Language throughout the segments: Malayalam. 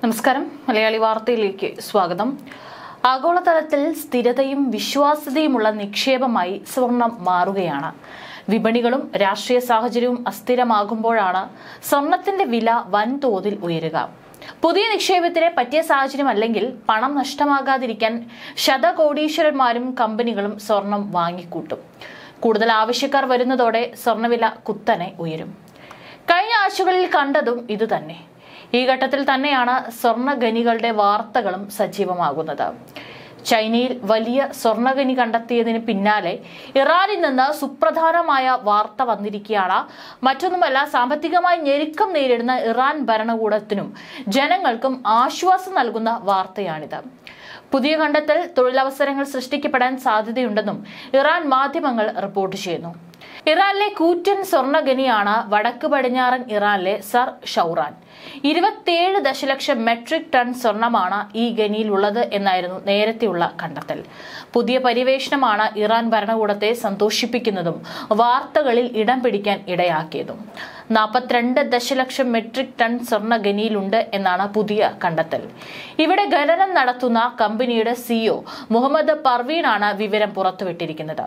നമസ്കാരം. മലയാളി വാർത്തയിലേക്ക് സ്വാഗതം. ആഗോളതലത്തിൽ സ്ഥിരതയും വിശ്വാസ്യതയുമുള്ള നിക്ഷേപമായി സ്വർണം മാറുകയാണ്. വിപണികളും രാഷ്ട്രീയ സാഹചര്യവും അസ്ഥിരമാകുമ്പോഴാണ് സ്വർണത്തിന്റെ വില വൻതോതിൽ ഉയരുക. പുതിയ നിക്ഷേപത്തിന് പറ്റിയ സാഹചര്യമല്ലെങ്കിൽ പണം നഷ്ടമാകാതിരിക്കാൻ ശതകോടീശ്വരന്മാരും കമ്പനികളും സ്വർണം വാങ്ങിക്കൂട്ടും. കൂടുതൽ ആവശ്യക്കാർ വരുന്നതോടെ സ്വർണ്ണവില കുത്തനെ ഉയരും. കഴിഞ്ഞ ആഴ്ചകളിൽ കണ്ടതും ഇതുതന്നെ. ഈ ഘട്ടത്തിൽ തന്നെയാണ് സ്വർണ്ണഖനികളുടെ വാർത്തകളും സജീവമാകുന്നത്. ചൈനയിൽ വലിയ സ്വർണ്ണഖനി കണ്ടെത്തിയതിന് പിന്നാലെ ഇറാനിൽ നിന്ന് സുപ്രധാനമായ വാർത്ത വന്നിരിക്കുകയാണ്. മറ്റൊന്നുമല്ല, സാമ്പത്തികമായി ഞെരുക്കം നേരിടുന്ന ഇറാൻ ഭരണകൂടത്തിനും ജനങ്ങൾക്കും ആശ്വാസം നൽകുന്ന വാർത്തയാണിത്. പുതിയ കണ്ടെത്തൽ തൊഴിലവസരങ്ങൾ സൃഷ്ടിക്കപ്പെടാൻ സാധ്യതയുണ്ടെന്നും ഇറാൻ മാധ്യമങ്ങൾ റിപ്പോർട്ട് ചെയ്യുന്നു. ഇറാനിലെ കൂറ്റൻ സ്വർണ്ണഖനിയാണ് വടക്ക് പടിഞ്ഞാറൻ ഇറാനിലെ സർ ഷൗറാൻ. 27 ദശലക്ഷം മെട്രിക് ടൺ സ്വർണമാണ് ഈ ഖനിയിലുള്ളത് എന്നായിരുന്നു നേരത്തെയുള്ള കണ്ടെത്തൽ. പുതിയ പര്യവേഷണമാണ് ഇറാൻ ഭരണകൂടത്തെ സന്തോഷിപ്പിക്കുന്നതും വാർത്തകളിൽ ഇടം പിടിക്കാൻ ഇടയാക്കിയതും. 42 ദശലക്ഷം മെട്രിക് ടൺ സ്വർണ്ണ ഖനിയിലുണ്ട് എന്നാണ് പുതിയ കണ്ടെത്തൽ. ഇവിടെ ഖനനം നടത്തുന്ന കമ്പനിയുടെ സിഇഒ മുഹമ്മദ് പർവീനാണ് വിവരം പുറത്തുവിട്ടിരിക്കുന്നത്.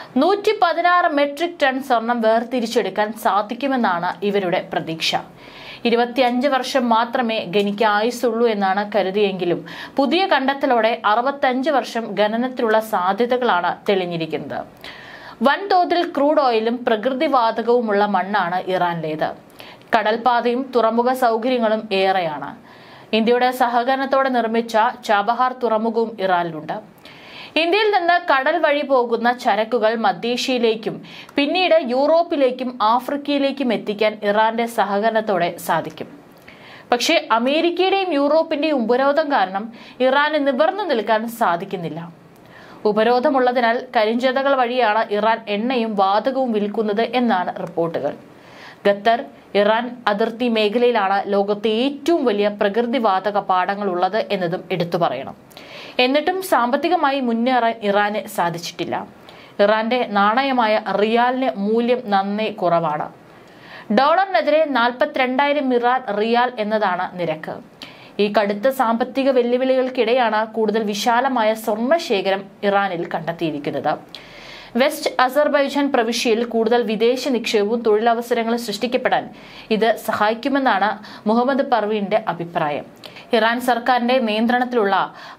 116 മെട്രിക് ടൺ സ്വർണം വേർതിരിച്ചെടുക്കാൻ സാധിക്കുമെന്നാണ് ഇവരുടെ പ്രതീക്ഷ. 25 വർഷം മാത്രമേ ഖനിക്ക് ആയുസുള്ളൂ എന്നാണ് കരുതിയെങ്കിലും പുതിയ കണ്ടെത്തലോടെ 65 വർഷം ഖനനത്തിലുള്ള സാധ്യതകളാണ് തെളിഞ്ഞിരിക്കുന്നത്. വൻതോതിൽ ക്രൂഡ് ഓയിലും പ്രകൃതിവാതകവുമുള്ള മണ്ണാണ് ഇറാനിലേത്. കടൽപാതയും തുറമുഖ സൗകര്യങ്ങളും ഏറെയാണ്. ഇന്ത്യയുടെ സഹകരണത്തോടെ നിർമ്മിച്ച ചാബഹാർ തുറമുഖവും ഇറാനിലുണ്ട്. ഇന്ത്യയിൽ നിന്ന് കടൽ വഴി പോകുന്ന ചരക്കുകൾ മധ്യേഷ്യയിലേക്കും പിന്നീട് യൂറോപ്പിലേക്കും ആഫ്രിക്കയിലേക്കും എത്തിക്കാൻ ഇറാന്റെ സഹകരണത്തോടെ സാധിക്കും. പക്ഷേ അമേരിക്കയുടെയും യൂറോപ്പിന്റെയും ഉപരോധം കാരണം ഇറാന് നിവർന്നു നിൽക്കാൻ സാധിക്കുന്നില്ല. ഉപരോധമുള്ളതിനാൽ കരിഞ്ചന്തകൾ വഴിയാണ് ഇറാൻ എണ്ണയും വാതകവും വിൽക്കുന്നത് എന്നാണ് റിപ്പോർട്ടുകൾ. ഖത്തർ ഇറാൻ അതിർത്തി മേഖലയിലാണ് ലോകത്തെ ഏറ്റവും വലിയ പ്രകൃതിവാതക പാടങ്ങൾ ഉള്ളത് എന്നതും എടുത്തു പറയണം. എന്നിട്ടും സാമ്പത്തികമായി മുന്നേറാൻ ഇറാന് സാധിച്ചിട്ടില്ല. ഇറാന്റെ നാണയമായ റിയാലിന് മൂല്യം നന്നേ കുറവാണ്. ഡോളറിനെതിരെ 42,000 ഇറാൻ റിയാൽ എന്നതാണ് നിരക്ക്. ഈ കടുത്ത സാമ്പത്തിക വെല്ലുവിളികൾക്കിടെയാണ് കൂടുതൽ വിശാലമായ സ്വർണ്ണശേഖരം ഇറാനിൽ കണ്ടെത്തിയിരിക്കുന്നത്. വെസ്റ്റ് അസർബൈജാൻ പ്രവിശ്യയിൽ കൂടുതൽ വിദേശ നിക്ഷേപവും തൊഴിലവസരങ്ങളും സൃഷ്ടിക്കപ്പെടാൻ ഇത് സഹായിക്കുമെന്നാണ് മുഹമ്മദ് പർവീന്റെ അഭിപ്രായം. ഇറാൻ സർക്കാരിന്റെ നിയന്ത്രണത്തിലുള്ള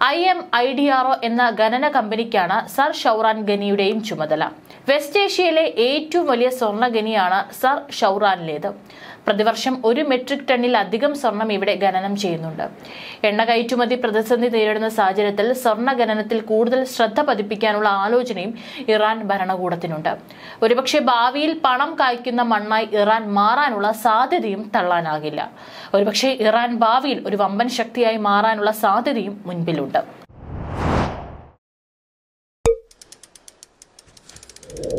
IMIDRO എന്ന ഖനന കമ്പനിക്കാണ് സർ ഷൗറാൻ ഖനിയുടെയും ചുമതല. വെസ്റ്റ് ഏഷ്യയിലെ ഏറ്റവും വലിയ സ്വർണ്ണ ഖനിയാണ് സർ ഷൗറാനിലേത്. പ്രതിവർഷം 1 മെട്രിക് ടണ്ണിലധികം സ്വർണം ഇവിടെ ഖനനം ചെയ്യുന്നുണ്ട്. എണ്ണ കയറ്റുമതി പ്രതിസന്ധി നേരിടുന്ന സാഹചര്യത്തിൽ സ്വർണ്ണ ഖനനത്തിൽ കൂടുതൽ ശ്രദ്ധ പതിപ്പിക്കാനുള്ള ആലോചനയും ഇറാൻ ഭരണകൂടത്തിനുണ്ട്. ഒരുപക്ഷെ ഭാവിയിൽ പണം കായ്ക്കുന്ന മണ്ണായി ഇറാൻ മാറാനുള്ള സാധ്യതയും തള്ളാനാകില്ല. ഒരുപക്ഷെ ഇറാൻ ഭാവിയിൽ ഒരു വമ്പൻ ശക്തിയായി മാറാനുള്ള സാധ്യതയും മുൻപിലുണ്ട്.